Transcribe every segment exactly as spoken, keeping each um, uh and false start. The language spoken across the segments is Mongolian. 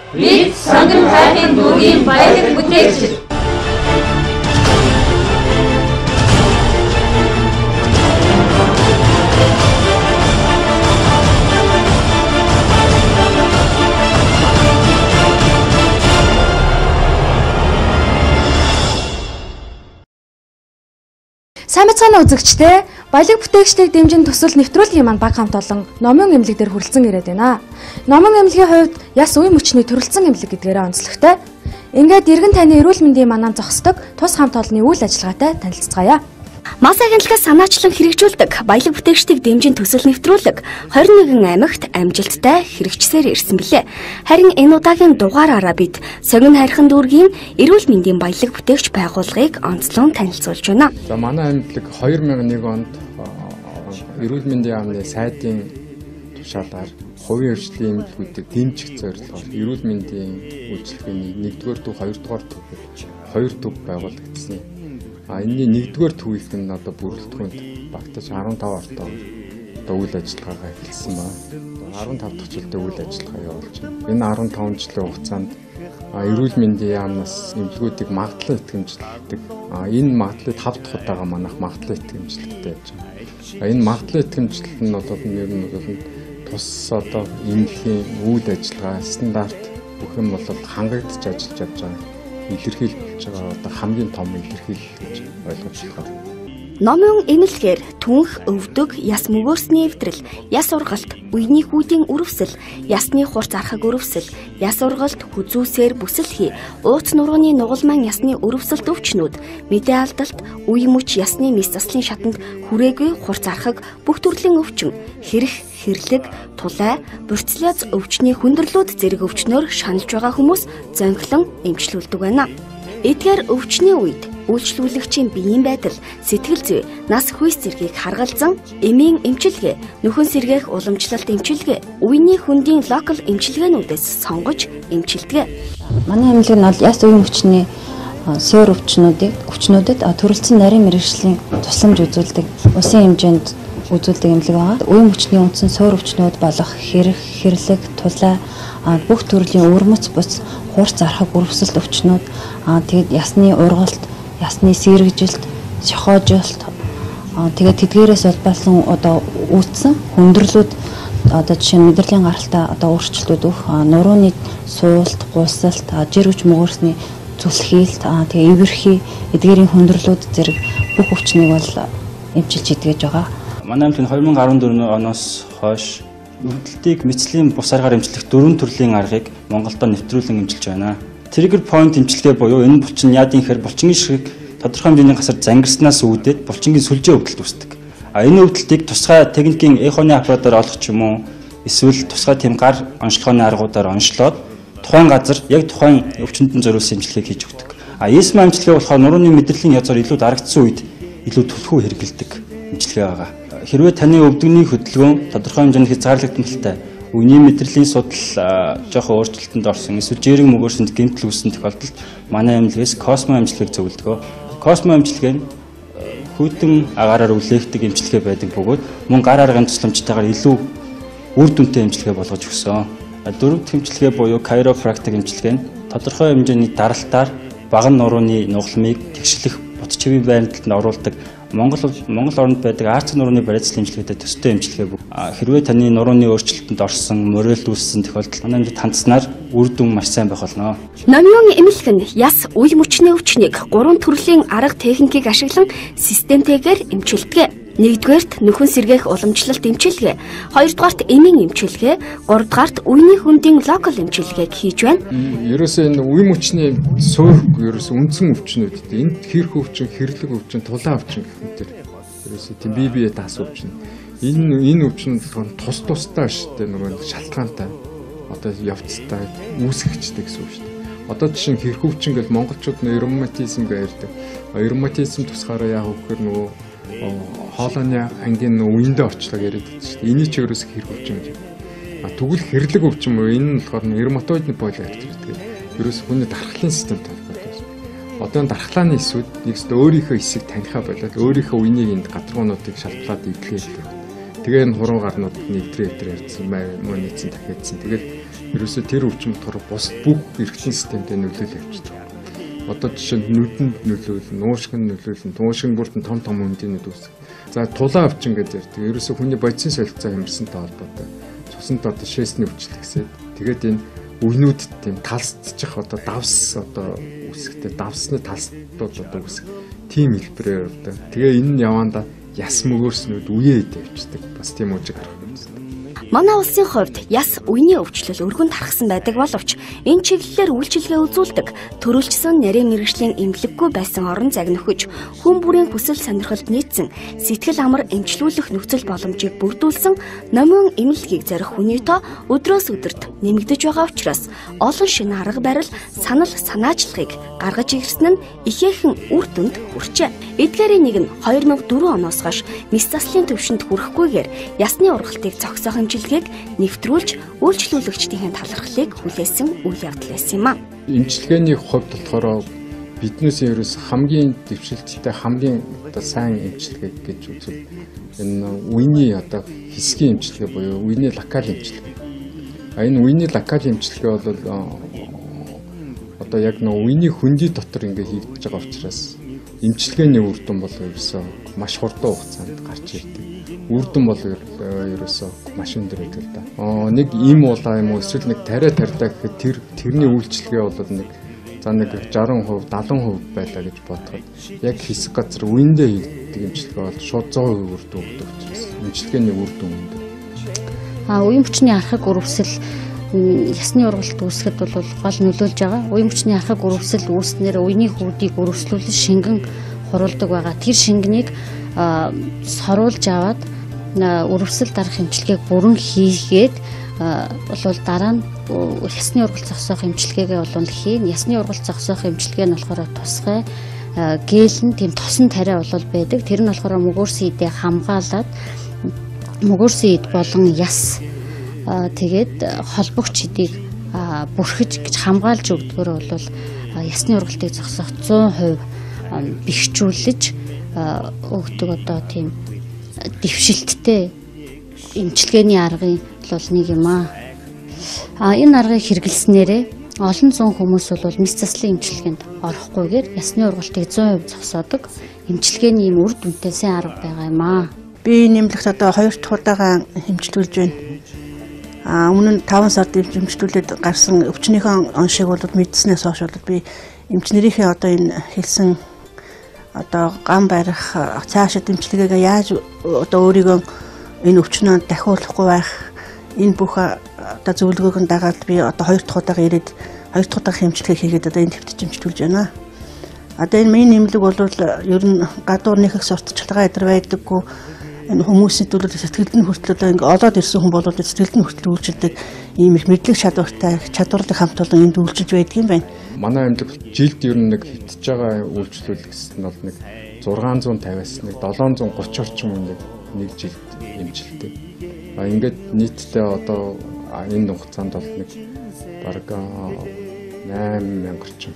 Бид сонгон хайрын дүүгийн баялаг бүтээгч. Сайн мэцгааны үзэгчдээ баялаг бүтээгчдийг дэмжин төсөл нэвтрүүлгийн маань баг хамт олон номын эмнэлэг дээр хүрэлцэн ирээд байна. Номын эмнэлгийн хувьд яс үе мөчний төрөлцөн эмнэлэг гэдгээрээ онцлогтой. Ингээд иргэн таны эрүүл мэндийн манаа зогсдог тус хамт олонны үйл ажиллагаатай танилцгаая. Мас агентлагаас санаачлан хэрэгжүүлдэг баялаг бүтээгчдийг дэмжин төсөл нэвтрүүлэг хорин нэгэн аймагт амжилттай хэрэгжсээр ирсэн билээ. Харин энэ удаагийн дугаараараа бид Согин хайрхан дүүргийн эрүүл мэндийн баялаг бүтээгч байгууллагыг онцлон танилцуулж байна. За манай аймаглаг хоёр мянган нэг онд эрүүл мэндийн яамны сайдын тушаалаар хувийн хөгжлийн эмнэлгүүдийг дэмжих зорилгоор эрүүл мэндийн үйлчилгээний нэгдүгээр төв, хоёрдугаар төв, хоёр төв байгуулагдсан. А энэний нэгдүгээр төвийнх нь одоо бүрэлдэхүүнд багтаж арван тав ортой одоо үйл ажиллагаагаа эхэлсэн байна. арван тав дахь жилдээ үйл ажиллагаа явуулж байна. Энэ арван таван жилийн хугацаанд эрүүл мэндийн яамнаас эмнэлгүүдийг магадлан итгэмжлэгддэг. А энэ магадлалыг тав дахь удаага манайх магадлан итгэмжлэгтэй байж байна. Энэ магадлан итгэмжлэлт нь одоо нэр нь бол тус одоо эмнэлгийн үйл ажиллагаа стандарт бүх юм бол хангагдж ажиллаж явж байгаа. Илэрхийлж байгаа одоо хамгийн том илэрхийлэл гэж ойлгож байна. Номын эмнэлгээр түнх, өвдөг, яс мөгөөсний эвдрэл, яс ургалт, үений хүүдийн өрөвсөл, ясны хурц архаг өрөвсөл, яс ургалт, хүзүүсээр бүсэлхий, ууц нурууны нугалман ясны өрөвсөлт өвчнүүд, мэдээ алдалт, үе мөч ясны мис заслын шатанд хүрээгүй хурц архаг бүх төрлийн өвчин, хэрэг, хэрлэг, тулай, бурцляз өвчний хүндрэлүүд зэрэг өвчнөөр шаналж байгаа хүмүүс зонхлон эмчлүүлдэг байна. Эдгээр өвчний үед үйлчлүүлэгчийн биеийн байдал, сэтгэл зүй, нас хүйс зэргийг харгалзан эмийн эмчилгээ, нөхөн сэргээх уламжлалт эмчилгээ, үений хөндийн локал эмчилгээнүүдээс сонгож эмчилдэг. Манай эмнэлэг нь бол яс үеийн өвчний суур өвчнүүдийг өвчнүүдэд төрөлцсөн нарийн мэргэжлийн тусламж үзүүлдэг, усын хэмжээнд үзүүлдэг эмнэлэг байгаа. Үеийн өвчний үндсэн суур өвчнүүд болох хэрэг, хэрлэг, тулай, бүх төрлийн өвөрмөц бус, хурц архаг өрөвсөлт өвчнүүд, тэгээд ясны ургалт, ясны сэргэжилт, шохоожилт, тэгээд тэдгээрээс улбалсан одоо үүссэн хүндрэлүүд одоо жишээ нь мэдрэлийн гаралтай одоо өөрчлөлтүүд өгөх, нурууны суулт, гулсалт, жир хүч мөгөөсний зүлхийлт, тэгээд эвэрхий, эдгээрийн хүндрэлүүд зэрэг бүх өвчнийг бол эмчилж идэгэж байгаа. Манай аймагт хоёр мянган арван дөрвөн оноос хойш өвдөлтийг мэцлийн бус аргаар эмчлэх дөрвөн төрлийн аргыг Монголдо нэвтрүүлэн эмчилж байна. Trigger point эмчилгээ буюу энэ булчин яадын хэр булчингийн шиг тодорхой хэмжээний гасар зангирснаас үүдээд булчингийн сүлжээ өвдөлт үүсдэг. А энэ өвдөлтийг тусгай техникийн эхоны аппаратаар олох ч юм уу эсвэл тусгай тийм гар онцлогооны аргуудаар онцлоод тухайн газар яг тухайн өвчнөд зориулсан эмчилгээг хийж өгдөг. А эсмэ эмчилгээ болохоор нурууны мэдрэлийн язгаар илүү дарагдсан үед илүү түлхүү хэрэгэлдэг эмчилгээ байгаа. Хэрвээ таны өвдөгний хөдөлгөөн тодорхой хэмжээний хязгаарлагдмалтай үений мэдрэлийн судал жоохон өөрчлөлтөнд орсон эсвэл жирэг мөгөөсөнд гэмтэл үүссэн тохиолдолд манай эмнэлгээс космо эмчилгээг зөвлөдөг. Космо эмчилгээ нь хүйтэн агаараар үлээгдэг эмчилгээ байдаг бөгөөд мөн гар аргын тусламжтайгаар илүү үр дүнтэй эмчилгээ болгож өгсөн. Дөрөвд эмчилгээ буюу кайропрактик эмчилгээ нь тодорхой хэмжээний даралтаар баган нурууны нугалмыг тэгшлэх бут чивийн байралтанд оруулдаг Монгол Монгол оронд байдаг арц нурууны барилцлын эмчилгээтэй төстэй эмчилгээ бүх. Хэрвээ таны нурууны өөрчлөлтөнд орсон, мөрөөлт үүссэн тохиолдолд манай эмнэлэгт хандсанаар үр дүн маш сайн байх болно. Номын эмнэлэг нь яс үе мөчний өвчнийг гурван төрлийн арга техникийг ашиглан системтэйгээр эмчилдэг. Нэгдүгээрт нөхөн сэргээх уламжлалт эмчилгээ, хоёрдугаарт эмийн эмчилгээ, гуравдугаарт үений хөндийн локал эмчилгээг хийж байна. Ерөөсөө энэ үе мөчний суур ерөөсөө үндсэн өвчнүүд. Энд хэрх өвчин, хэрлэг өвчин, тулаан өвчин гэх мэт. Ерөөсөө тийм бие биеэ тас өвчин. Энэ энэ өвчин болохоор тус тустай шүү дээ. Нөгөө шалтгаантай. Одоо явцтай үүсгэгчтэй гэсэн үг шүү дээ. Одоо жишээ нь хэрх өвчин гэл монголчууд нөө ревматизм гэж ярьдаг. Ревматизм тусгаараа яг өгөхөр нөгөө хоолойны ангийн үеиндээ орчлоо яриад байдаг шүү дээ. Эний ч өөрөөс хэрэг өвчин гэж. А тэгвэл хэрлэг өвчин мөн энэ нь болохоор ревматоидны полиартрит гэдэг. Ерөөс хүний дархлын системтэй холбоотой. Одоо дархлааны эсүүд нэгсд өөрийнхөө эсийг танихаа болоод өөрийнхөө үеийг энд гадаргуунуудыг шалтлаад идэлгээ. Тэгээ энэ хуруу гарнууд нэгдрээ өдрөө ярьсан мөн нийцэн дахиадсан. Тэгэл ерөөсөө тэр өвчин болохоор бус бүх эргэтийн системд нөлөөлөж явчихдаг. Одоо жишээ нь нүдэнд нөлөөлнө, нуушгинд нөлөөлнө, туушгин бүртэн том том үндийнүүд үүсэх. За тулаан өвчин гэж ярьдаг. Ерөөсөө хүний бодисын солилцоо хямрсантай холбоотой. Цуснд одоо шээсний өвчлөл гэсэн. Тэгээд энэ өвнүүдэд тийм талсдчих одоо давс одоо үүсэхтэй давсны талстууд одоо үүсэх. Тийм хэлбэрээр одоо. Тэгээ энэ нь яванда яс мөгөөснүүд үеэ идэ явчихдаг. Бас тийм үжиг харах юм. Манай улсын хувьд яс үений өвчлөл өргөн тархсан байдаг боловч энэ чиглэлээр үйлчилгээ үзүүлдэг төрөлжсөн нарийн мэргэжлийн эмнэлэггүй байсан орон загнахж хүн бүрийн хүсэл сонирхолд нийцсэн сэтгэл амар эмчлүүлэх нөхцөл боломжийг бүрдүүлсэн номин эмнэлгийг зорих хүний тоо өдрөөс өдөрт нэмэгдэж байгаа учраас олон шинэ арга барил санал санаачлагыг гаргаж ирсэн нь ихээхэн үр дүнд хүрчээ. Эдгээрийн нэг нь хоёр мянга дөрвөн оноос хойш нис заслын төвшөнд хүрэхгүйгээр ясны ургалтыг зогсоох хэмжилгээг нэвтрүүлж үйлчлүүлэгчдийн талархлыг хүлээсэн үйл явдал байсан юм а. Эмчилгээний хувьд болохоор биднээс ерөөс хамгийн дэвшилттэй хамгийн одоо сайн эмчилгээ гэж үзвэл энэ үений одоо хэсгийн эмчилгээ буюу үений локал эмчилгээ. А энэ үений локал эмчилгээ бол одоо яг нөө үений хөндөй дотор ингээ хийгдэж байгаа учраас эмчилгээний үр дүн бол ерөөсөө маш хурдан хугацаанд гарч ирдэг. Үр дүн бол ерөөсөө маш өндөр байдаг л да. Аа нэг им улаа юм уу эсвэл нэг тариа тарьдаа гэхэд тэр тэрний үйлчлэгээ бол нэг за нэг шаран хувь дадан хувь байлаа гэж бодоход яг хэсэг газар үендээ хийгддэг эмчилгээ бол шууд зуун хувь үр дүн өгдөг учраас эмчилгээний үр дүн өндөр. Аа үеийн хүчний архаг өрөвсөл ясны ургалт үүсгэхэд бол гол нөлөөлж байгаа. Үеийн хүчний архаг өрөвсөл үүснээр үеийн хүүдийг өрөвслүүлэн шингэн хуруулдаг байгаа. Тэр шингэнийг соруулж аваад өрөвсөл дарах эмчилгээг бүрэн хийгээд бол дараа нь ясны ургалт зогсоох эмчилгээгээ бол хийн. Ясны ургалт зогсоох эмчилгээ нь болохоор тусгай гээл нь тийм тосон тариа бол байдаг. Тэр нь болохоор мөгөөрсөн идэ хамгаалаад мөгөөрсөн ид болон яс тэгээд холбогч эдийг бүрхэж гэж хамгаалж өгдгөөр бол ясны ургалтыг зогсоох зуун хувь бэхжүүлж өгдөг одоо тийм дэвшилттэй эмчилгээний аргын бол нэг юм аа. А энэ аргыг хэрэглэснээрээ олон зуун хүмүүс бол нис заслын эмчилгээнд орохгүйгээр ясны ургалтыг зуун хувь зогсоодог эмчилгээний юм үр дүнтэй сайн арга байгаа юм аа. Би нэмлэгт одоо хоёр дахь удаага эмчилүүлж байна. А өмнө нь таван сард эмчилүүлээд гарсан өвчнийхэн оншиг бол мэдснээс хойш бол би эмчнэрийнхээ одоо энэ хэлсэн одоо гам барих цаашид эмчилгээгээ яаж одоо өөрийгөө энэ өвчнөд дахиулахгүй байх энэ бүх одоо зөвлөгөөг нь дагаад би одоо хоёр дахь удаага ирээд хоёр дахь удаага эмчилгээ хийгээд одоо энэ төвтөж эмчилүүлж байна. Одоо энэ миний нэмлэг бол ер нь гадуур нэг их сурталчилгаа эдэр байдаггүй энэ хүмүүсийн төлөө сэтгэлд нь хүртэл одоо ингээ олоод ирсэн хүн бол сэтгэлд нь хүртэл үйлчилдэг ийм их мэдлэг чадвартай чадварлаг хамт олон энд үйлчилж байдаг юм байна. Манай амьд жилд ер нь нэг хитж байгаа үйлчлүүлэгс нь бол нэг зургаан зуун тавиас нэг долоон зуун гурван орчим нэг нэг жилд эмчилдэг. А ингээд нийтдээ одоо энэ хугацаанд бол нэг бараг найман мянга орчим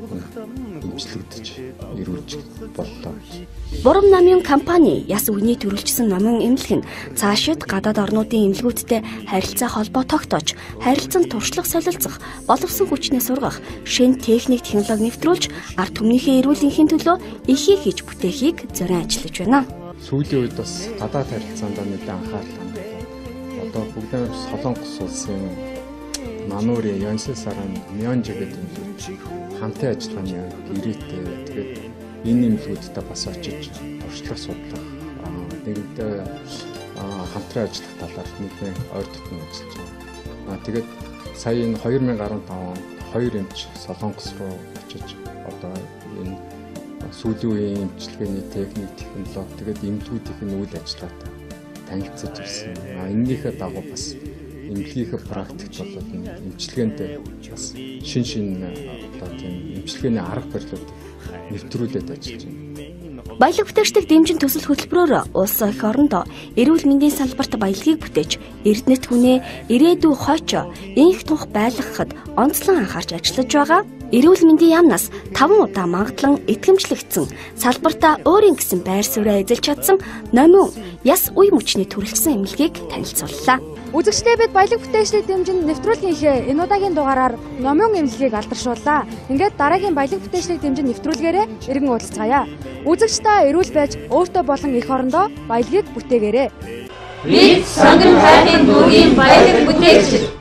эмчилэгдэж ирүүлж боллоо. Бурам намын компани яс үений төрөлжсөн номын эмнэлэг нь цаашид гадаад орнуудын эмнэлгүүдтэй харилцаа холбоо тогтоож, харилцан туршлага солилцох, боловсон хүчнээ сургах, шинэ техник технологи нэвтрүүлж, ард түмнийхээ эрүүл энхийн төлөө ихийг хийж бүтээхийг зорин ажиллаж байна. Сүүлийн үед бас гадаад харилцаанд нэлээд анхаарал хандуулсан. Одоо бүгд Солонгос улсын Манури, Янсесаран, Мянжи гэдэг эмнэлэг хамтын ажиллагааны ирээтэй тэгээд энэ эмнэлгүүдтэй бас очиж туршлага судлах нэгдээ хамтран ажиллах талаар нэгэн ойр дотно ажиллаж байна. Аа тэгээд сая энэ хоёр мянга гаруй таван онд хоёр эмч Солонгос руу очиж одоо энэ сүүлийн үеийн эмчилгээний техник, технологи тэгээд эмнэлгүүдийн үйл ажиллагаатай танилцж ирсэн. Аа энэнийхээ дагуу бас эмнэлгийнхээ практикт бол эмчилгээндээ бас шин шин одоо тийм эмчилгээний арга барилуудыг нэвтрүүлээд ажиллаж байна. Баялаг бүтээчдик дэмжин төсөл хөтөлбөрөөр улс их орондоо эрүүл мэндийн салбарт баялагийг бүтээж, эрдэнэт хүнээ ирээдүй хойчоо инх тунх байлгахад онцлон анхаарч ажиллаж байгаа. Эрүүл мэндийн яамнаас таван удаа мангадлан итгэмжлэгдсэн, салбартаа өөрийн гэсэн байр сууриа эзэлж чадсан номин яс үе мөчний төрөлжсөн эмнэлгийг танилцууллаа. Үзэгчдээ бид баялаг бүтээгчдийн дэмжинд нэвтрүүлгийн ихээ энэ удаагийн дугаараар номын эмнэлгийг алдаршууллаа. Ингээд дараагийн баялаг бүтээгчдийн дэмжинд нэвтрүүлгээрээ иргэн уулзцаая. Үзэгч та эрүүл байж өөртөө болон эх орондоо баялагийг бүтээгээрэй. Бид сонгон хайрын дүүгийн баялаг бүтээгч